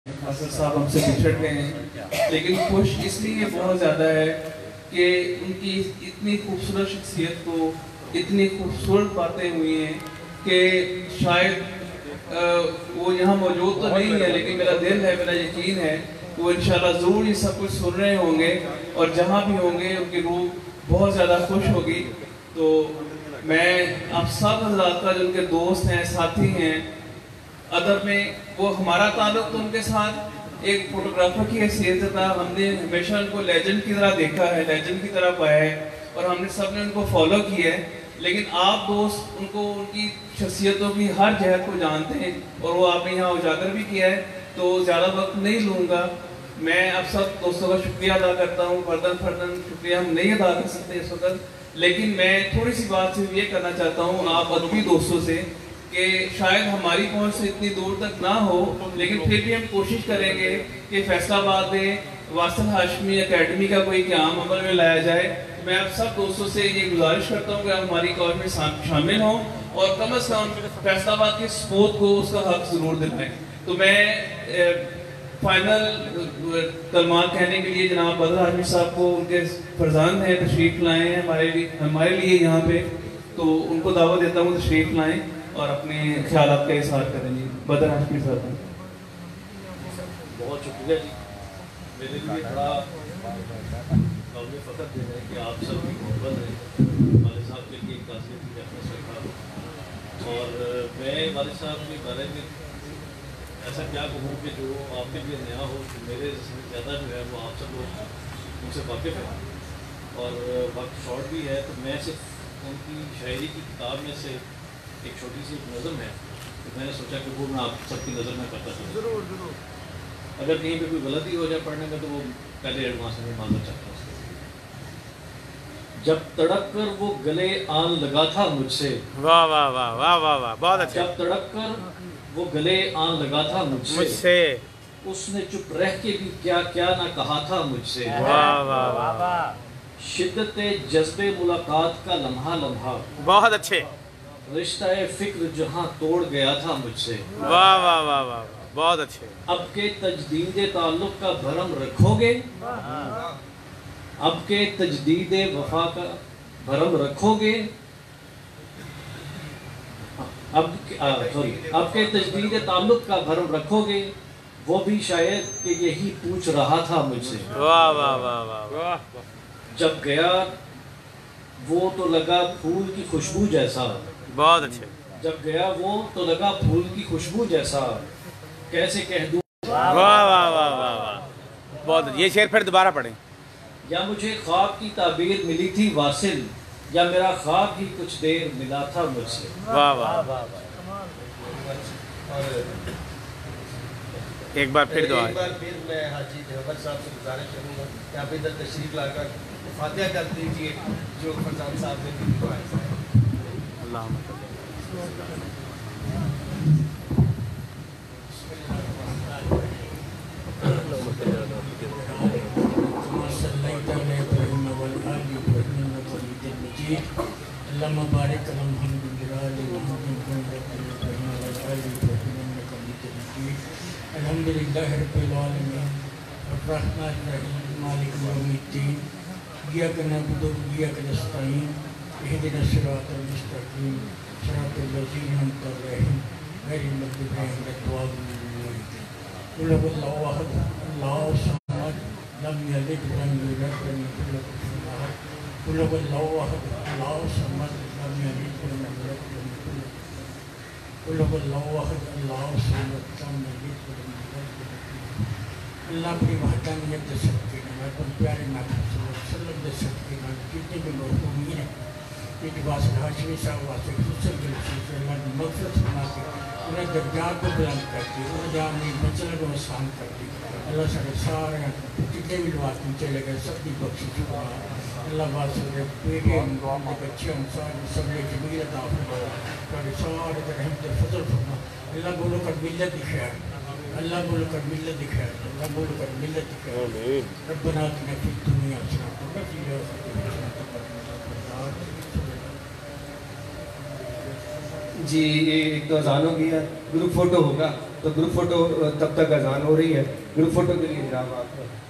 असद साहब हमसे बिछड़ गए हैं, लेकिन खुश इसलिए बहुत ज़्यादा है कि उनकी इतनी खूबसूरत शख्सियत को इतनी खूबसूरत बातें हुई हैं कि शायद वो यहाँ मौजूद तो नहीं है, लेकिन मेरा दिल है, मेरा यकीन है कि वो इंशाल्लाह ज़रूर ये सब कुछ सुन रहे होंगे और जहाँ भी होंगे उनकी रूह बहुत ज़्यादा खुश होगी। तो मैं आप सब हज़रात का जो उनके दोस्त हैं, साथी हैं अदब में, वो हमारा ताल्लुक तो उनके साथ एक फोटोग्राफर की हैसियत था। हमने हमेशा उनको लेजेंड की तरह देखा है, लेजेंड की तरह पाया है और हमने सब ने उनको फॉलो किया है। लेकिन आप दोस्त उनको उनकी शख्सियतों की हर जहत को जानते हैं और वो आपने यहाँ उजागर भी किया है, तो ज़्यादा वक्त नहीं लूँगा। मैं आप सब दोस्तों का शुक्रिया अदा करता हूँ। फर्दन फर्दन शुक्रिया हम नहीं अदा कर सकते इस वक्त, लेकिन मैं थोड़ी सी बात सिर्फ ये करना चाहता हूँ आप अदबी दोस्तों से कि शायद हमारी पहुंच से इतनी दूर तक ना हो, लेकिन फिर भी हम कोशिश करेंगे कि फैसलाबाद में वासिल हाशमी एकेडमी का कोई क़याम अमल में लाया जाए। मैं आप सब दोस्तों से ये गुजारिश करता हूँ कि आप हमारी कॉल में शामिल हों और कम अज़ कम फैसलाबाद की स्पोर्ट को उसका हक ज़रूर दिलाएं। तो मैं फाइनल कलमात कहने के लिए जनाब बदर हाशमी साहब को, उनके फरजान हैं, तशरीफ़ लाए हैं हमारे लिए यहाँ पे, तो उनको दावत देता हूँ तशरीफ़ लाएँ और अपने ख्यालात का इज़हार करेंगे। बदर हाशमी साहब, बहुत शुक्रिया जी। मेरे लिए बड़ा काबिल फ़ख्र दिन है कि आप सब की मोहब्बत है। वालिद साहब के लिए कासियत की रेफरेंस रखा और मैं वालिद साहब के बारे में ऐसा क्या कहूँ कि जो आपके लिए नया हो, मेरे से ज़्यादा जो है वो आप सब लोग उनसे वाकिफ़ हैं और वक्त शॉर्ट भी है। तो मैं सिर्फ उनकी शायरी की किताब में से एक छोटी सी नज़म है, तो मैंने सोचा कि वो मैं आप सबकी नज़र में करता चलूँ। ज़रूर ज़रूर, अगर कहीं पे कोई गलती हो जाए पढ़ने में तो वो पहले एडवांस में मांगना चाहता हूँ। जब तड़क कर वो गले आन लगा था मुझसे, वाह वाह वाह वाह वाह वाह, बहुत अच्छा। जब तड़क कर वो गले आन लगा था मुझसे, उसने चुप रह के भी क्या क्या ना कहा था मुझसे। वाह वाह वाह वाह, शिद्दत जज्बे मुलाकात का लम्हा लम्हा, बहुत अच्छे। रिश्ता फिक्र जहाँ तोड़ गया था मुझसे। वाह वाह वाह वाह, बहुत अच्छे। अब के तजदीद ताल्लुक का भरम रखोगे, अब के तजदीद वफा का भरम रखोगे, अब के तजदीद ताल्लुक का भरम रखोगे, वो भी शायद कि यही पूछ रहा था मुझसे। वाह वाह वाह वाह, जब गया वो तो लगा फूल की खुशबू जैसा, बहुत अच्छे। जब गया वो तो लगा फूल की खुशबू जैसा, कैसे कह दूं। वाह वाह वाह वाह वाह, बहुत। ये शेर फिर दोबारा पढ़ें। या मुझे ख्वाब की ताबीर मिली थी वासिल, या मेरा ख्वाब ही कुछ देर मिला था मुझसे। वाह वाह वाह, एक बार फिर दुआ। एक बार फिर मैं हाजी जहबर साहब से गुजारिश करूँगा कि आप इधर तशरीफ लाकर फातिहा कर दीजिए जो फरजान साहब ने भी दुआ है। अल्हम्दुलिल्लाहि रब्बिल आलमीन अर्रहमानिर रहीम मालिकि यौमिद्दीन इय्याका नअबुदु व इय्याका नस्तईन इहदिनस सिरातल मुस्तकीम सिरातल लज़ीना अनअमता अलैहिम गैरिल मग़्दूबि अलैहिम वलद्दाल्लीन। क़ुल हुवल्लाहु अहद अल्लाहु समद लम यलिद व लम यूलद व लम यकुल लहु कुफुवन अहद। क़ुल हुवल्लाहु अहद अल्लाहु समद लम यलिद व लम यूलद व लम यकुल लहु क़ुल हुवल्लाहु अहद अल्लाहु समद लम यलिद व लम यूलद। अल्लाह अपनी वहदानियत दे सदके पर प्यारे महबूब सल्लल्लाहु अलैहि वसल्लम जितने भी मरहूमीन हैं, ये वासिल हाशमी साहब वास्ते खुसूसन जलसे से अल्लाह ने मग़फ़िरत फरमा के उन्हें दर्जात को बुलंद कर दी, उन्हें जहाँ अपनी मंजिल को आसान कर दी। अल्लाह सारे सारे जितने भी लोग आदमी चले गए सब की बख्शिश हुआ। अल्लाह वासिल के बेटे उनके बच्चे सारे सब ने जमील अता फरमा, सारे रहमत फजल फरमा। अल्लाह बोलो कर मिल्लत की खैर, अल्लाह बोलो कर मिल्लत की खैर, अल्लाह बोलो कर मिल्लत की खैर। रब्बना आतिना फिद दुनिया हसनतन व फिल आखिरति हसनतन व क़िना अज़ाबन्नार। जी, ये एक तो अजान हो गया, ग्रुप फोटो होगा। तो ग्रुप फ़ोटो तब तक अजान हो रही है, ग्रुप फ़ोटो के लिए जनाब आप